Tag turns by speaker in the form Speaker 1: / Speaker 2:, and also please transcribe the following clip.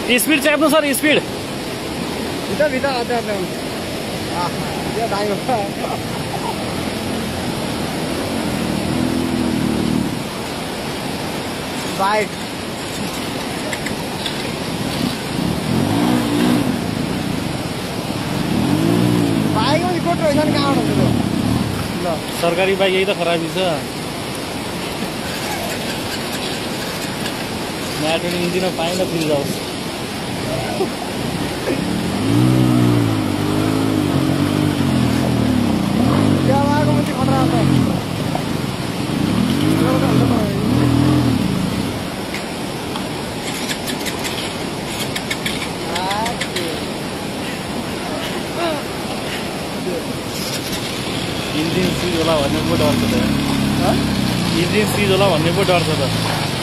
Speaker 1: speed च्याप्नु sir speed
Speaker 2: भित्र bike कोट रहेछ नि कहाँ आउनु ल
Speaker 1: सरकारी बाइक यही त खराबी छ म्याट इन्जिनमा पाइँदा फेरि जाओस्
Speaker 2: त्यहाँ आएको मात्रै खतरा हुन्छ
Speaker 1: इन्जिन सिज होला भन्ने पो डर छ त इन्जिन सिज होला भन्ने पो डर छ त